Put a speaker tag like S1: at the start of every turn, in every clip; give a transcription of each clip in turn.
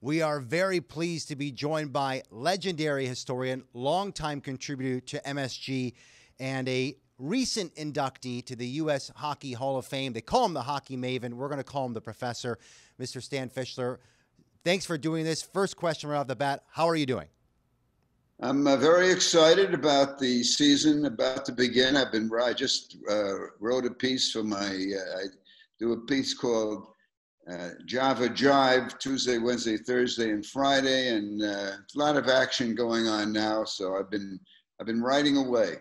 S1: We are very pleased to be joined by legendary historian, longtime contributor to MSG, and a recent inductee to the U.S. Hockey Hall of Fame. They call him the Hockey Maven. We're going to call him the Professor, Mr. Stan Fischler. Thanks for doing this. First question right off the bat, how are you doing?
S2: I'm very excited about the season about to begin. I just wrote a piece for I do a piece called Java Jive, Tuesday, Wednesday, Thursday, and Friday, and a lot of action going on now. So I've been writing away.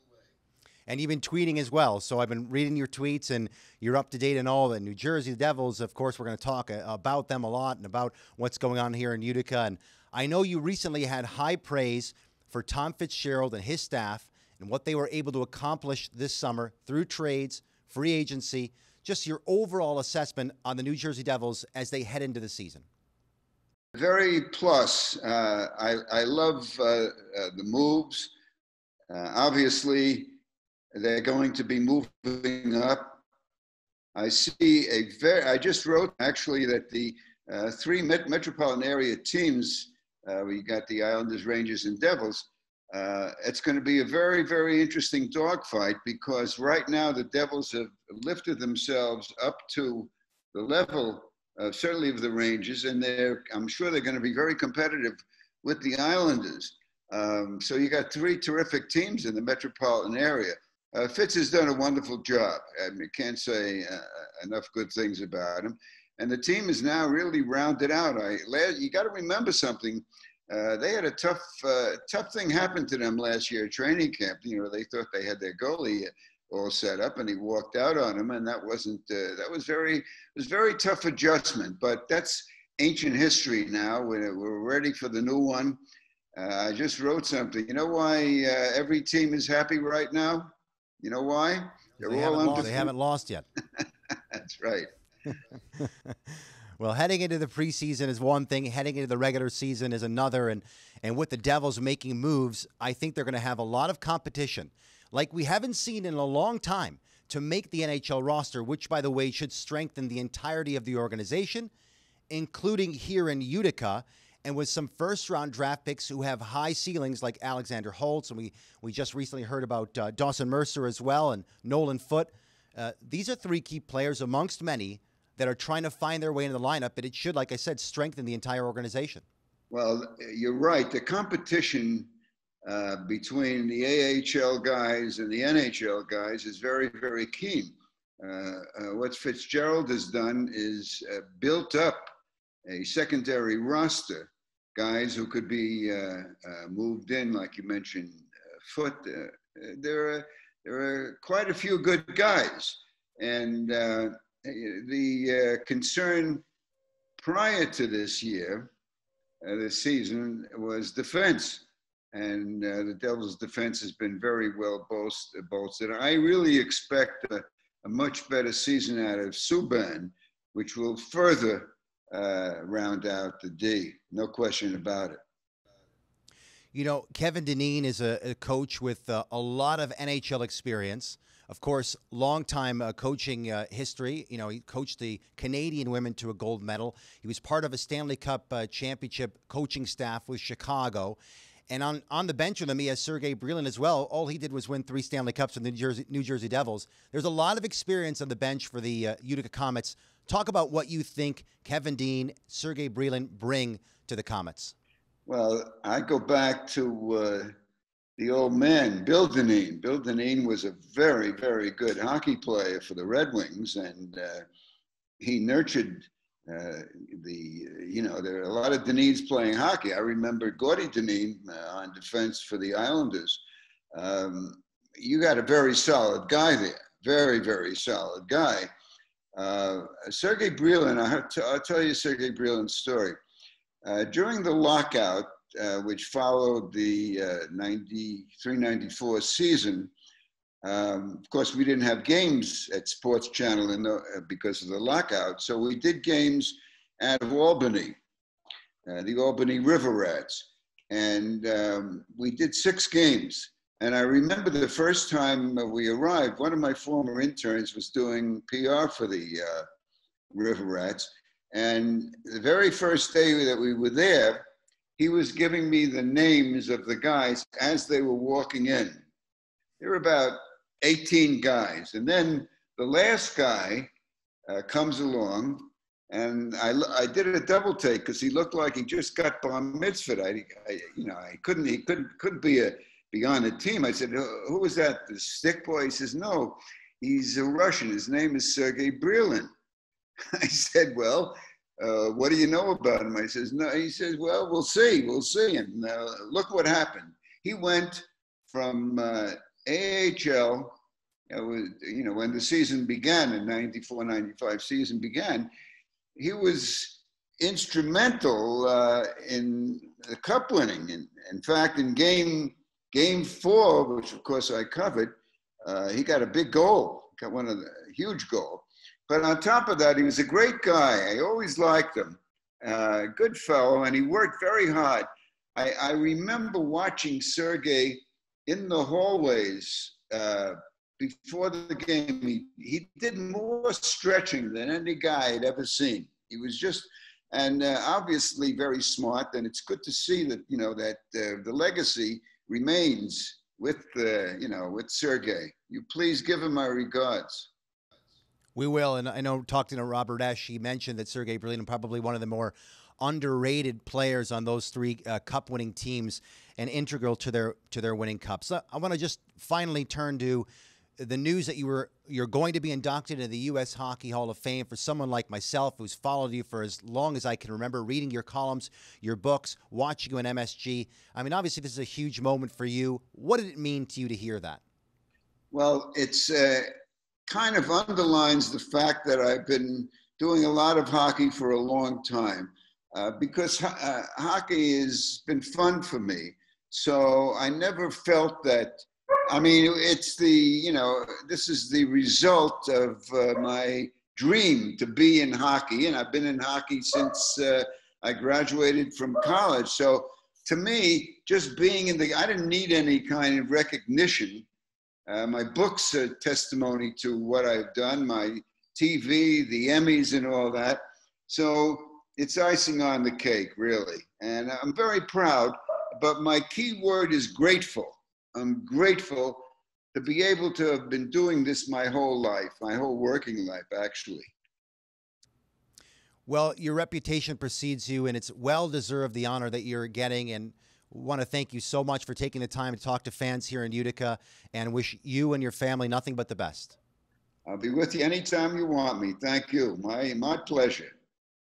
S1: And you've been tweeting as well. So I've been reading your tweets, and you're up to date on all the New Jersey Devils. Of course, we're going to talk about them a lot and about what's going on here in Utica. And I know you recently had high praise for Tom Fitzgerald and his staff and what they were able to accomplish this summer through trades, free agency, just your overall assessment on the New Jersey Devils as they head into the season.
S2: Very plus. I love the moves. Obviously, they're going to be moving up. I see I just wrote actually that the three metropolitan area teams, we got the Islanders, Rangers, and Devils. It's going to be a very, very interesting dogfight because right now the Devils have lifted themselves up to the level, certainly of the Rangers, and I'm sure they're going to be very competitive with the Islanders. So you got three terrific teams in the metropolitan area. Fitz has done a wonderful job. I mean, can't say enough good things about him. And the team is now really rounded out. You got to remember something. They had a tough thing happen to them last year at training camp. You know, they thought they had their goalie all set up, and he walked out on them, and that wasn't. That was very tough adjustment. But that's ancient history now. We're ready for the new one. I just wrote something. You know why every team is happy right now? You know why?
S1: They haven't lost yet.
S2: That's right.
S1: Well, heading into the preseason is one thing. Heading into the regular season is another. And with the Devils making moves, I think they're going to have a lot of competition, like we haven't seen in a long time, to make the NHL roster, which, by the way, should strengthen the entirety of the organization, including here in Utica, and with some first-round draft picks who have high ceilings like Alexander Holtz, and we just recently heard about Dawson Mercer as well, and Nolan Foote. These are three key players amongst many that are trying to find their way into the lineup, but it should, like I said, strengthen the entire organization.
S2: Well, you're right. The competition between the AHL guys and the NHL guys is very, very keen. What Fitzgerald has done is built up a secondary roster, guys who could be moved in, like you mentioned, Foote. There are quite a few good guys. And the concern prior to this season, was defense. And the Devils' defense has been very well bolstered. I really expect a much better season out of Subban, which will further round out the D. No question about it.
S1: You know, Kevin Dineen is a coach with a lot of NHL experience. Of course, long-time coaching history. You know, he coached the Canadian women to a gold medal. He was part of a Stanley Cup championship coaching staff with Chicago. And on the bench with him, he has Sergei Brylin as well. All he did was win 3 Stanley Cups with the New Jersey Devils. There's a lot of experience on the bench for the Utica Comets. Talk about what you think Kevin Dean, Sergei Brylin bring to the Comets.
S2: Well, I go back to the old man, Bill Dineen. Bill Dineen was a very, very good hockey player for the Red Wings, and he nurtured there are a lot of Dineens playing hockey. I remember Gordie Dineen on defense for the Islanders. You got a very solid guy there, very, very solid guy. Sergei Brylin, I'll tell you Sergei Brylin's story. During the lockout, which followed the 93-94 season, of course, we didn't have games at Sports Channel because of the lockout. So we did games out of Albany, the Albany River Rats. And we did 6 games. And I remember the first time we arrived, one of my former interns was doing PR for the River Rats. And the very first day that we were there, he was giving me the names of the guys as they were walking in. There were about 18 guys. And then the last guy comes along, and I did a double take because he looked like he just got bar mitzvah. He couldn't be on the team. I said, who was that? The stick boy? He says, no, he's a Russian. His name is Sergei Brilin. I said, well, what do you know about him? I says, no. He says, well, we'll see. And look what happened. He went from AHL. When the season began in 94-95 season began, he was instrumental in the cup winning. In fact, in game 4, which of course I covered, he got a big goal, got huge goal. But on top of that, he was a great guy. I always liked him. Good fellow, and he worked very hard. I remember watching Sergei in the hallways before the game. He did more stretching than any guy I'd ever seen. He was just, and obviously very smart. And it's good to see that the legacy remains with Sergei. You please give him my regards.
S1: We will, and I know talking to Robert Esch, he mentioned that Sergei Brilin probably one of the more underrated players on those 3 cup-winning teams and integral to their winning cups. So I want to just finally turn to the news that you're going to be inducted into the U.S. Hockey Hall of Fame. For someone like myself who's followed you for as long as I can remember, reading your columns, your books, watching you in MSG, I mean, obviously this is a huge moment for you. What did it mean to you to hear that?
S2: Well, it's kind of underlines the fact that I've been doing a lot of hockey for a long time because hockey has been fun for me. So I never felt that. I mean, it's this is the result of my dream to be in hockey. And I've been in hockey since I graduated from college. So to me, just being I didn't need any kind of recognition. My books are testimony to what I've done, my TV, the Emmys and all that. So it's icing on the cake, really. And I'm very proud, but my key word is grateful. I'm grateful to be able to have been doing this my whole life, my whole working life, actually.
S1: Well, your reputation precedes you, and it's well-deserved, the honor that you're getting, and want to thank you so much for taking the time to talk to fans here in Utica, and wish you and your family nothing but the best.
S2: I'll be with you anytime you want me. Thank you. My pleasure.